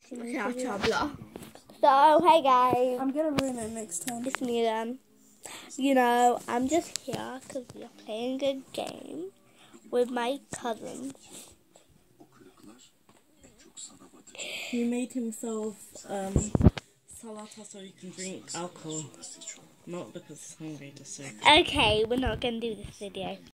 Ciao, blah. So, hey guys, I'm gonna ruin it next time. it's me again. You know, I'm just here because we are playing a game with my cousins. He made himself salata so he can drink alcohol. Not because he's hungry, just so. Okay, we're not going to do this video.